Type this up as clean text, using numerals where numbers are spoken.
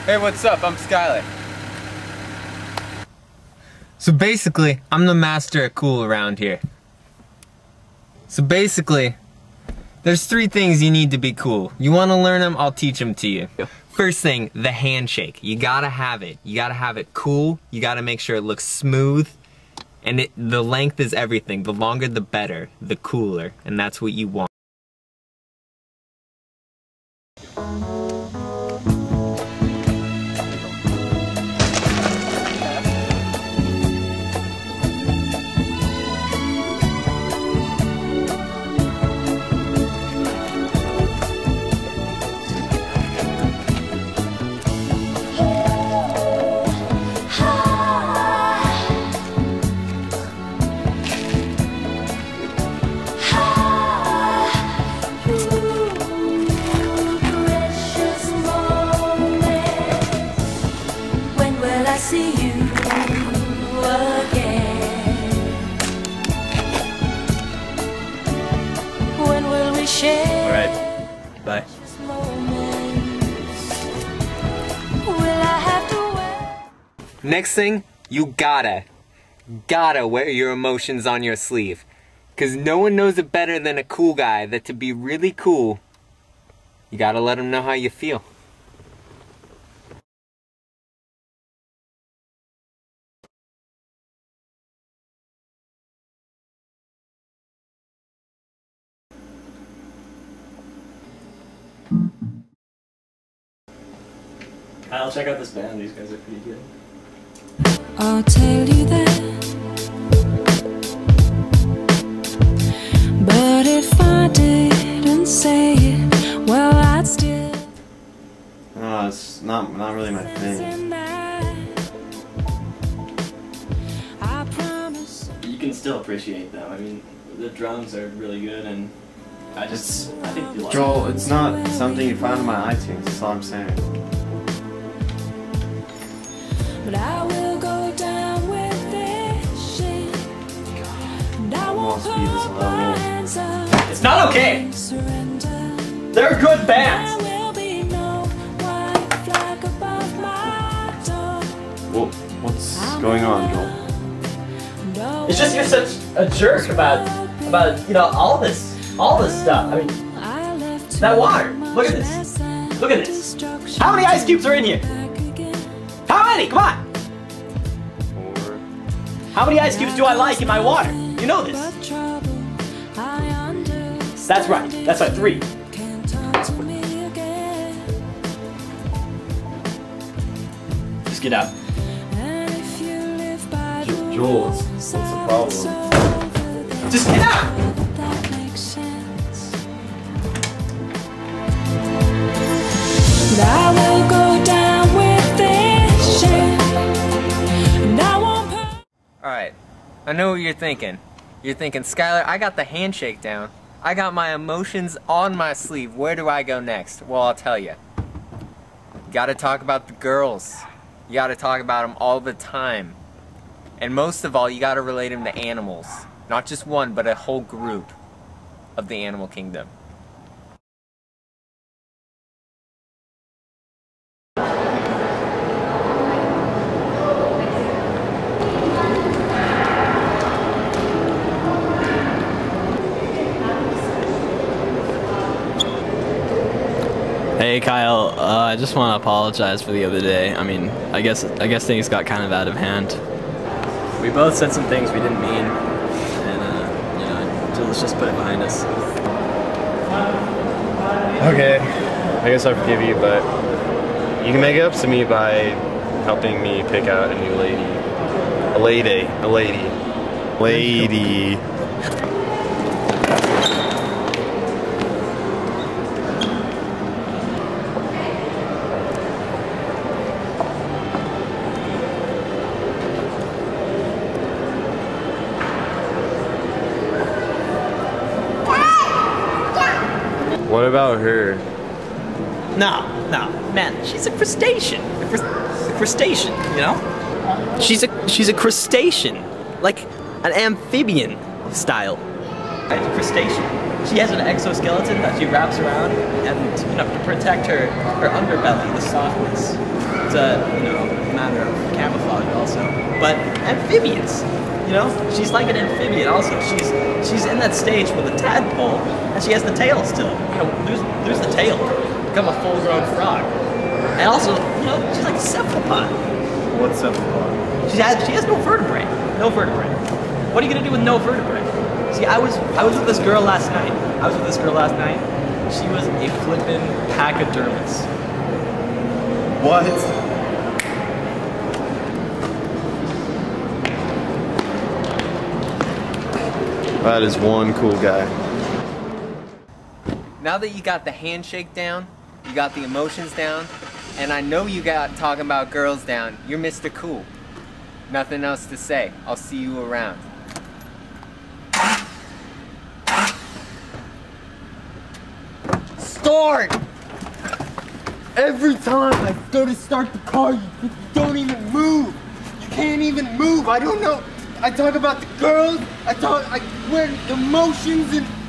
Hey, what's up? I'm Schuyler. So basically, I'm the master at cool around here. So basically, there's 3 things you need to be cool. You want to learn them? I'll teach them to you. First thing, the handshake. You gotta have it. You gotta have it cool. You gotta make sure it looks smooth. And the length is everything. The longer the better, the cooler. And that's what you want. See you again. When will we share? All right. Bye. Will I have to wait? Next thing, you gotta wear your emotions on your sleeve. Cause no one knows it better than a cool guy that to be really cool, you gotta let them know how you feel. Kyle, check out this band. These guys are pretty good. I'll tell you that. But if I didn't say it, well, I'd still. No, it's not really my thing. I promise. You can still appreciate them. I mean, the drums are really good, and I think you like Joel, it. it's not something you find on my iTunes. That's all I'm saying. But I will go down with this shit. And I won't put my hands up. It's not okay. They're good bands. There will be no white flag above my door. Well, what's going on, Joel? It's just you're such a jerk about you know all this stuff. I mean, that water. Look at this. Look at this. How many ice cubes are in here? How many? Come on. 4. How many ice cubes do I like in my water? You know this. That's right. That's right. 3. Just get out. Joel, what's the problem? Just get out. I will go down with this shit. And I won't put. Alright, I know what you're thinking. You're thinking, Schuyler, I got the handshake down. I got my emotions on my sleeve. Where do I go next? Well, I'll tell you. You gotta talk about the girls. You gotta talk about them all the time. And most of all, you gotta relate them to animals. Not just one, but a whole group of the animal kingdom. Hey Kyle, I just want to apologize for the other day. I mean, I guess things got kind of out of hand. We both said some things we didn't mean, and you know, so let's just put it behind us. Okay, I guess I forgive you, but you can make it up to me by helping me pick out a new lady. A lady. What about her? No, man, she's a crustacean. A crustacean, you know? She's a crustacean, like an amphibian style. Right, a crustacean. She has an exoskeleton that she wraps around, and to protect her underbelly, the softness. It's a matter of camouflage also. But amphibians, she's like an amphibian also. She's in that stage with a tadpole, and she has the tail still. Lose the tail, become a full-grown frog. And also, she's like a cephalopod. What's cephalopod? She has no vertebrae. No vertebrae. What are you gonna do with no vertebrae? See, I was with this girl last night. She was a flippin' pachydermis. What? That is one cool guy. Now that you got the handshake down, you got the emotions down, and I know you got talking about girls down, you're Mr. Cool. Nothing else to say. I'll see you around. Start! Every time I go to start the car, you don't even move. You can't even move. I don't know. I talk about the girls. I wear emotions and